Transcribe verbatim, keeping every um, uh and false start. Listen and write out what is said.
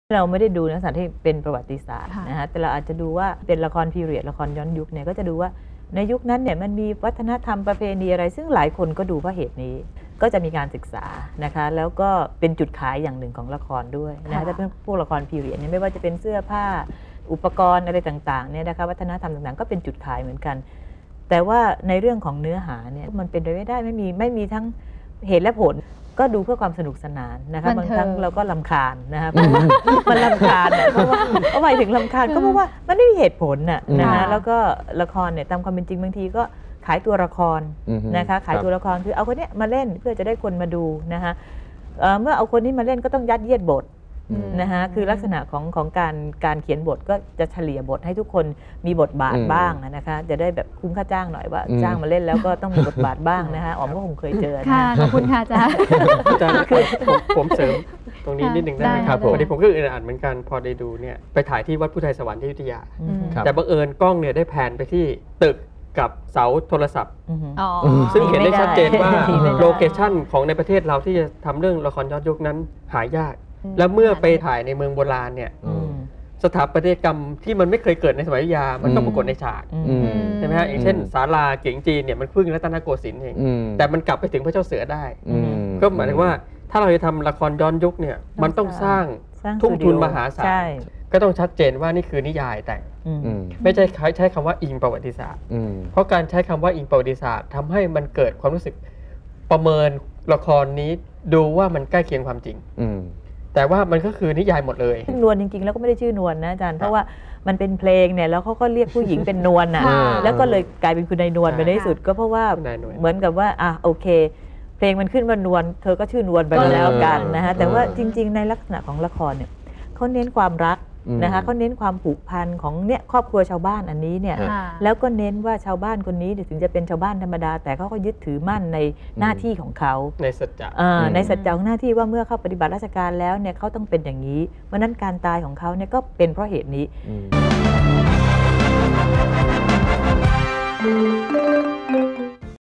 เราไม่ได้ดูเนื้อสัตว์ที่เป็นประวัติศาสตร์นะฮะแต่เราอาจจะดูว่าเป็นละครพีเรียดละครย้อนยุคเนี่ยก็จะดูว่าในยุคนั้นเนี่ยมันมีวัฒนธรรมประเพณีอะไรซึ่งหลายคนก็ดูเพราะเหตุนี้ก็จะมีการศึกษานะคะแล้วก็เป็นจุดขายอย่างหนึ่งของละครด้วยนะถ้าเป็นพวกละครพีเรียดเนี่ยไม่ว่าจะเป็นเสื้อผ้าอุปกรณ์อะไรต่างๆเนี่ยนะคะวัฒนธรรมต่างๆก็เป็นจุดขายเหมือนกันแต่ว่าในเรื่องของเนื้อหาเนี่ยมันเป็นไปไม่ได้ไม่มีไม่มีทั้งเหตุและผลก็ดูเพื่อความสนุกสนานนะคะบางครั้งเราก็รำคาญนะคะเพราะว่ามันรำคาญเพราะว่าเพราะหมายถึงรำคาญก็เพราะว่ามันไม่มีเหตุผลน่ะนะคะแล้วก็ละครเนี่ยตามความเป็นจริงบางทีก็ขายตัวละครนะคะขายตัวละครคือเอาคนนี้มาเล่นเพื่อจะได้คนมาดูนะคะเมื่อเอาคนนี้มาเล่นก็ต้องยัดเยียดบทนะคะคือลักษณะของของการการเขียนบทก็จะเฉลี่ยบทให้ทุกคนมีบทบาทบ้างนะคะจะได้แบบคุ้มค่าจ้างหน่อยว่าจ้างมาเล่นแล้วก็ต้องมีบทบาทบ้างนะคะอ๋อมก็คงเคยเจอค่ะขอบคุณค่ะอาจารย์อาจารย์คือผมเสริมตรงนี้นิดหนึ่งได้ไหมครับผมวันนี้ผมก็อึดอัดเหมือนกันพอได้ดูเนี่ยไปถ่ายที่วัดพุทธไทยสวรรค์ที่อยุธยาแต่บังเอิญกล้องเนี่ยได้แพนไปที่ตึกกับเสาโทรศัพท์ซึ่งเห็นได้ชัดเจนว่าโลเคชั่นของในประเทศเราที่จะทำเรื่องละครย้อนยุคนั้นหายากแล้วเมื่อไปถ่ายในเมืองโบราณเนี่ยสถาปัตยกรรมที่มันไม่เคยเกิดในสมัยอยุธยามันก็ปรากฏในฉากใช่ไหมฮะอย่างเช่นศาลาเก๋งจีนเนี่ยมันพึ่งรัตนโกสินทร์เองแต่มันกลับไปถึงพระเจ้าเสือได้ก็หมายถึงว่าถ้าเราจะทำละครย้อนยุคเนี่ยมันต้องสร้างทุ่มทุนมหาศาลก็ต้องชัดเจนว่านี่คือนิยายแต่งไม่ใช่ใช้คำว่าอิงประวัติศาสตร์เพราะการใช้คำว่าอิงประวัติศาสตร์ทำให้มันเกิดความรู้สึกประเมินละครนี้ดูว่ามันใกล้เคียงความจริงแต่ว่ามันก็คือนิยายหมดเลยนวลจริงๆแล้วก็ไม่ได้ชื่อนวลนะอาจารย์เพราะว่ามันเป็นเพลงเนี่ยแล้วเขาก็เรียกผู้หญิงเป็นนวลน่ะแล้วก็เลยกลายเป็นคุณนายนวลไปในที่สุดก็เพราะว่าเหมือนกับว่าอ่ะโอเคเพลงมันขึ้นว่านวลเธอก็ชื่อนวลไปแล้วกันนะฮะแต่ว่าจริงๆในลักษณะของละครเนี่ยเขาเน้นความรักนะคะเขาเน้นความผูกพันของเนี่ยครอบครัวชาวบ้านอันนี้เนี่ยแล้วก็เน้นว่าชาวบ้านคนนี้ถึงจะเป็นชาวบ้านธรรมดาแต่เขาก็ยึดถือมั่นในหน้าที่ของเขาในสัจจะในสัจจะของหน้าที่ว่าเมื่อเขาปฏิบัติราชการแล้วเนี่ยเขาต้องเป็นอย่างนี้เพราะนั้นการตายของเขาเนี่ยก็เป็นเพราะเหตุนี้